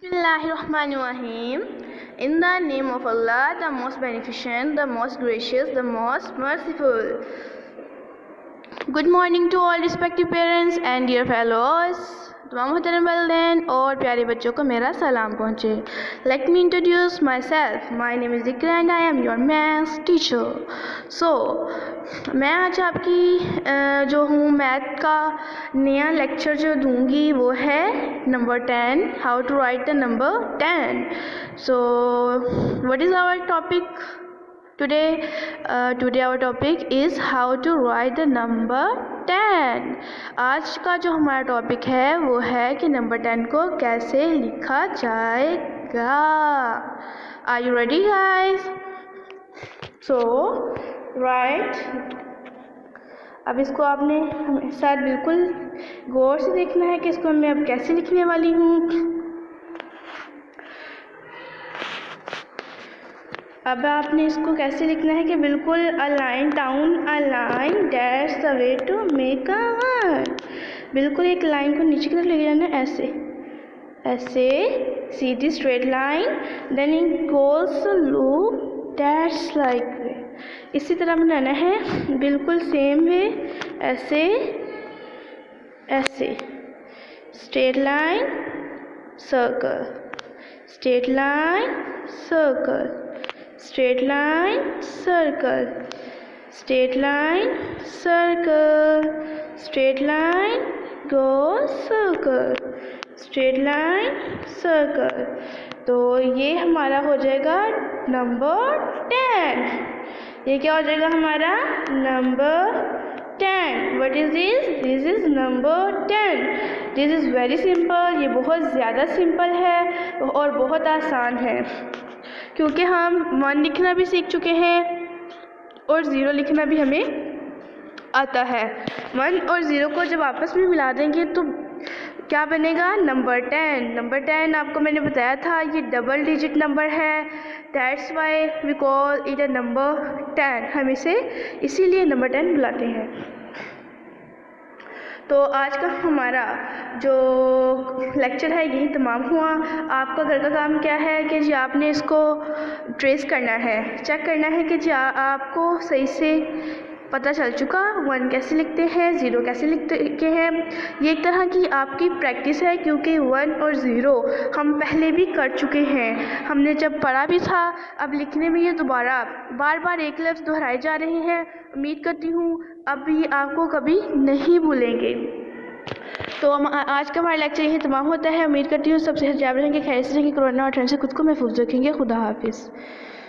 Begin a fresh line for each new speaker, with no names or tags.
Bismillahirrahmanirrahim. In the name of Allah, the most beneficent, the most gracious, the most merciful. Good morning to all respective parents and dear fellows. तमाम मोहतरम वालिदैन और प्यारे बच्चों को मेरा सलाम पहुँचे. Let me introduce myself. My name is Zikra and I am your maths teacher. So, मैं आज आपकी जो हूँ मैथ का नया लेक्चर जो दूँगी वो है number 10, how to write the number 10. So, what is our topic today? Today our topic is how to write the number 10. आज का जो हमारा टॉपिक है वो है कि नंबर 10 को कैसे लिखा जाएगा. Are you ready guys? So right, अब इसको आपने हमारे साथ बिल्कुल गौर से देखना है कि इसको मैं अब कैसे लिखने वाली हूँ. अब आपने इसको कैसे लिखना है कि बिल्कुल a line down a line that's the way to make a word. बिल्कुल एक लाइन को नीचे की तरफ लेके जाना है, ऐसे ऐसे सीधी straight line, then it goals loop that's like. इसी तरह बनाना है बिल्कुल सेम वे, ऐसे ऐसे straight line circle, straight line circle, straight line circle, straight line circle, straight line go circle, straight line circle. तो ये हमारा हो जाएगा नंबर 10. ये क्या हो जाएगा हमारा number 10. What is this? This is number 10. This is very simple. ये बहुत ज़्यादा सिंपल है और बहुत आसान है क्योंकि हम 1 लिखना भी सीख चुके हैं और 0 लिखना भी हमें आता है. 1 और 0 को जब आपस में मिला देंगे तो क्या बनेगा नंबर 10. नंबर 10 आपको मैंने बताया था ये डबल डिजिट नंबर है, that's why we call it a number 10. हम इसे इसीलिए नंबर 10 बुलाते हैं. तो आज का हमारा जो लेक्चर है यही तमाम हुआ. आपका घर का काम क्या है कि जी आपने इसको ट्रेस करना है, चेक करना है कि जी आपको सही से पता चल चुका 1 कैसे लिखते हैं, 0 कैसे लिखते हैं. ये एक तरह की आपकी प्रैक्टिस है क्योंकि 1 और 0 हम पहले भी कर चुके हैं, हमने जब पढ़ा भी था. अब लिखने में ये दोबारा बार बार एक लफ्ज़ दोहराए जा रहे हैं. उम्मीद करती हूँ अब ये आपको कभी नहीं भूलेंगे. तो आज का हमारा लेक्चर यही तमाम होता है. उम्मीद करती हूँ सबसे हजाब रहेंगे, खैर से रहेंगे, कोरोना और ठंड से खुद को महफूज रखेंगे. खुदा हाफिज़.